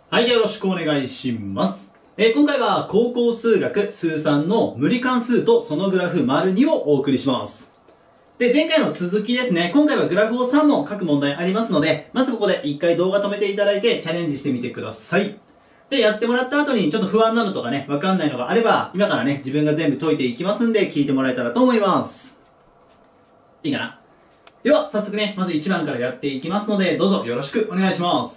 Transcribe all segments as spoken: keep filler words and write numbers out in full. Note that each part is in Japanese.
はい、よろしくお願いします。えー、今回は高校数学数さんの無理関数とそのグラフ ② をお送りします。で、前回の続きですね。今回はグラフをさん問書く問題ありますので、まずここで一回動画止めていただいてチャレンジしてみてください。で、やってもらった後にちょっと不安なのとかね、わかんないのがあれば、今からね、自分が全部解いていきますんで、聞いてもらえたらと思います。いいかな？では、早速ね、まずいちばんからやっていきますので、どうぞよろしくお願いします。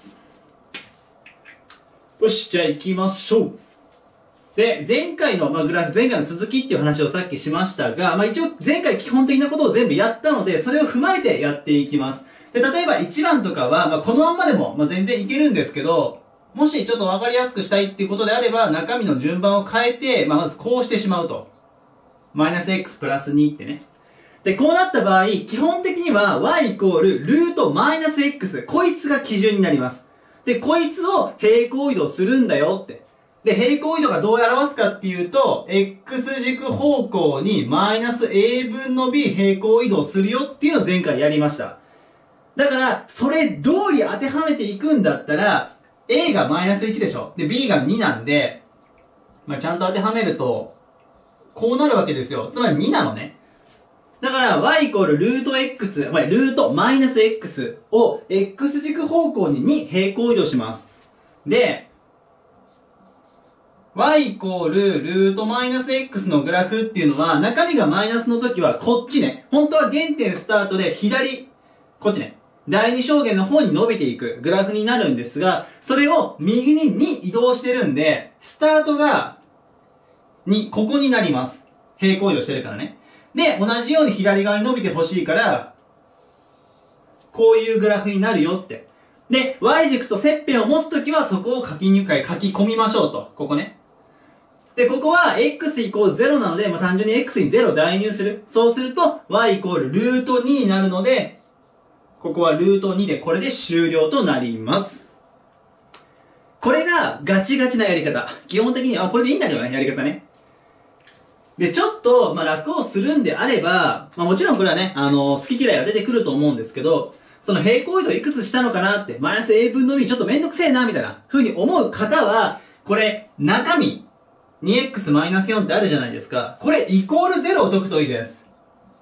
よし、じゃあ行きましょう。で、前回の、まあ、グラフ、前回の続きっていう話をさっきしましたが、まあ、一応前回基本的なことを全部やったので、それを踏まえてやっていきます。で、例えばいちばんとかは、まあ、このまんまでも、まあ、全然いけるんですけど、もしちょっとわかりやすくしたいっていうことであれば、中身の順番を変えて、まあ、まずこうしてしまうと。マイナス x プラスにってね。で、こうなった場合、基本的には y イコールルートマイナス x。こいつが基準になります。で、こいつを平行移動するんだよって。で、平行移動がどう表すかっていうと、x 軸方向にマイナス a 分の b 平行移動するよっていうのを前回やりました。だから、それ通り当てはめていくんだったら、a がマイナスいちでしょ。で、b がになんで、まあ、ちゃんと当てはめると、こうなるわけですよ。つまりになのね。だから、y イコールルート x、まあ、ルートマイナス x を x 軸方向にに平行移動します。で、y イコールルートマイナス x のグラフっていうのは、中身がマイナスの時はこっちね。本当は原点スタートで左、こっちね。第二象限の方に伸びていくグラフになるんですが、それを右にに移動してるんで、スタートがに、ここになります。平行移動してるからね。で、同じように左側に伸びてほしいから、こういうグラフになるよって。で、y 軸と切片を持つときはそこを書き入会、書き込みましょうと。ここね。で、ここは x イコールゼロなので、まあ、単純に x にゼロ代入する。そうすると、y イコールルートにになるので、ここはルートにでこれで終了となります。これがガチガチなやり方。基本的に、あ、これでいいんだけどね、やり方ね。で、ちょっと、まあ、楽をするんであれば、まあ、もちろんこれはね、あのー、好き嫌いが出てくると思うんですけど、その平行移動いくつしたのかなって、マイナス a 分の b ちょっとめんどくせえな、みたいな風に思う方は、これ、中身、にエックスマイナスよん ってあるじゃないですか。これ、イコールゼロを解くといいです。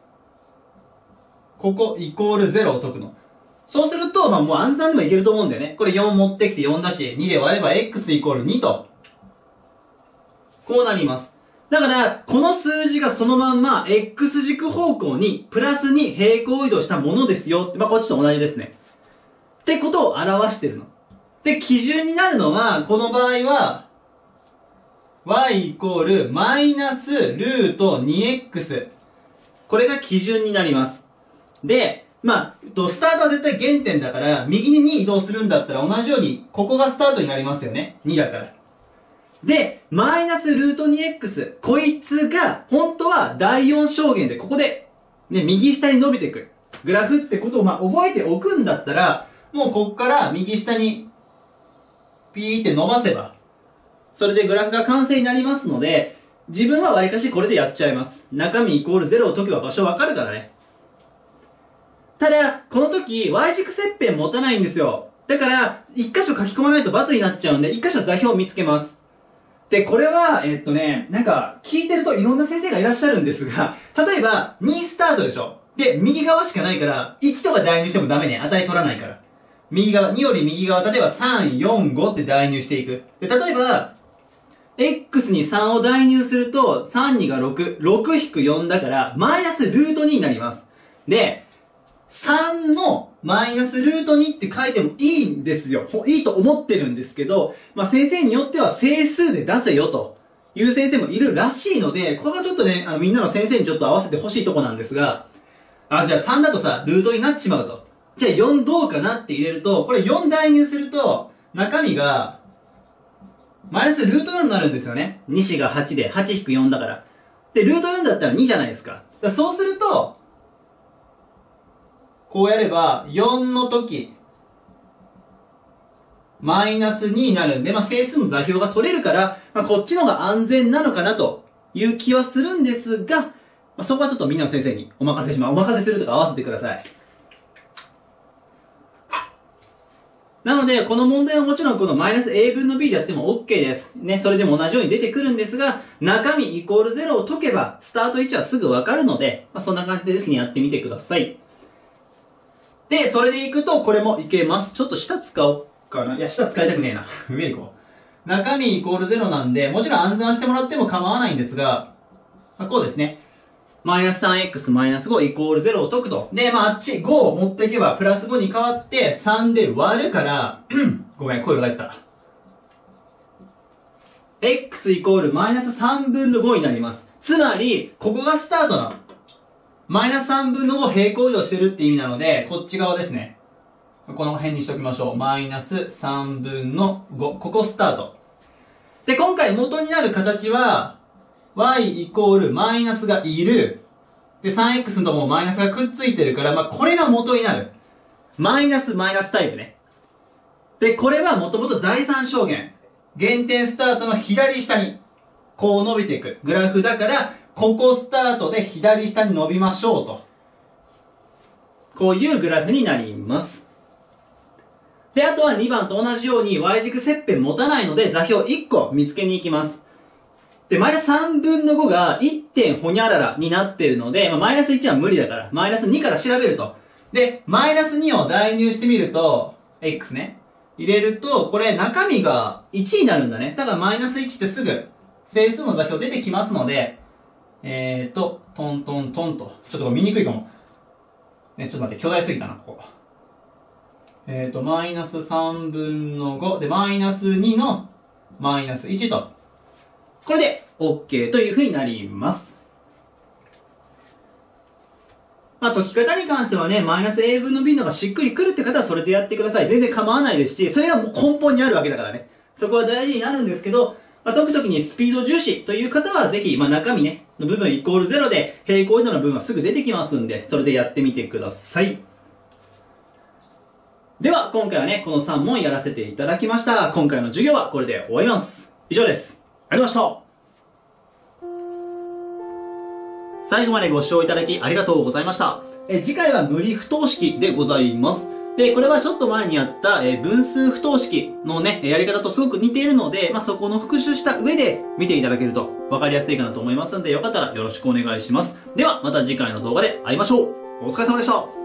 ここ、イコールゼロを解くの。そうすると、まあ、もう暗算でもいけると思うんだよね。これよん持ってきてよんだし、にで割れば x イコールにと。こうなります。だから、この数字がそのまんま、x 軸方向に、プラスに平行移動したものですよ。まあ、こっちと同じですね。ってことを表してるの。で、基準になるのは、この場合は、y イコールマイナスルート にエックス。これが基準になります。で、まあ、スタートは絶対原点だから、右にに移動するんだったら同じように、ここがスタートになりますよね。にだから。で、マイナスルート にエックス。こいつが、本当はだいよん象限で、ここで、ね、右下に伸びていく。グラフってことを、まあ、覚えておくんだったら、もうこっから右下に、ピーって伸ばせば、それでグラフが完成になりますので、自分はわりかしこれでやっちゃいます。中身イコールゼロを解けば場所わかるからね。ただ、この時、y 軸切片持たないんですよ。だから、一箇所書き込まないと×になっちゃうんで、一箇所座標を見つけます。で、これは、えっとね、なんか、聞いてるといろんな先生がいらっしゃるんですが、例えば、にスタートでしょ。で、右側しかないから、いちとか代入してもダメね。値取らないから。右側、により右側、例えばさん、よん、ごって代入していく。で、例えば、x にさんを代入すると、さん、にがろく、ろく引くよんだから、マイナスルートにになります。で、さんのマイナスルートにって書いてもいいんですよ。いいと思ってるんですけど、まあ、先生によっては整数で出せよという先生もいるらしいので、これがちょっとね、あのみんなの先生にちょっと合わせてほしいとこなんですが、あ、じゃあさんだとさ、ルートになっちまうと。じゃあよんどうかなって入れると、これよん代入すると、中身が、マイナスルートよんになるんですよね。に子がはちで、はち引くよんだから。で、ルートよんだったらにじゃないですか。だからそうすると、こうやれば、よんの時、マイナスにになるんで、まあ、整数の座標が取れるから、まあ、こっちの方が安全なのかなという気はするんですが、まあ、そこはちょっとみんなの先生にお任せします。お任せするとか合わせてください。 なので、この問題はもちろんこのマイナス A 分の B でやっても OK です。ね、それでも同じように出てくるんですが、中身イコールゼロを解けば、スタート位置はすぐわかるので、まあ、そんな感じでですね、やってみてください。で、それでいくと、これもいけます。ちょっと下使おうかな。いや、下使いたくねえな。上行こう。中身イコールゼロなんで、もちろん暗算してもらっても構わないんですが、まあ、こうですね。マイナス さんエックス マイナスごイコールゼロを解くと。で、まあ、あっちごを持っていけば、プラスごに変わって、さんで割るから、ごめん、声が入った。x イコールマイナスさんぶんのごになります。つまり、ここがスタートなの。マイナスさんぶんのご平行移動してるって意味なので、こっち側ですね。この辺にしときましょう。マイナスさんぶんのご。ここスタート。で、今回元になる形は、y イコールマイナスがいる。で、さんエックス のとこもマイナスがくっついてるから、まあ、これが元になる。マイナスマイナスタイプね。で、これはもともと第三象限。原点スタートの左下に、こう伸びていくグラフだから、ここスタートで左下に伸びましょうと。こういうグラフになります。で、あとはにばんと同じように y 軸切片持たないので座標いっこ見つけに行きます。で、マイナスさんぶんのごが いってん ほにゃららになってるので、まあ、マイナスいちは無理だから、マイナスにから調べると。で、マイナスにを代入してみると、x ね。入れると、これ中身がいちになるんだね。ただマイナスいちってすぐ整数の座標出てきますので、えーと、トントントンと。ちょっと見にくいかも。ね、ちょっと待って、巨大すぎたな、ここ。えーと、マイナスさんぶんのご。で、マイナスにのマイナスいちと。これで OK という風になります。まあ、解き方に関してはね、マイナス A 分の B のがしっくりくるって方はそれでやってください。全然構わないですし、それがもう根本にあるわけだからね。そこは大事になるんですけど、まあ、解くときにスピード重視という方はぜひ、まあ、中身ね、の部分イコールゼロで平行移動の部分はすぐ出てきますんで、それでやってみてください。では、今回はね、このさん問やらせていただきました。今回の授業はこれで終わります。以上です。ありがとうございました。最後までご視聴いただきありがとうございました。え次回は無理不等式でございます。で、これはちょっと前にやったえ分数不等式のね、やり方とすごく似ているので、まあ、そこの復習した上で見ていただけると分かりやすいかなと思いますので、よかったらよろしくお願いします。では、また次回の動画で会いましょう。お疲れ様でした。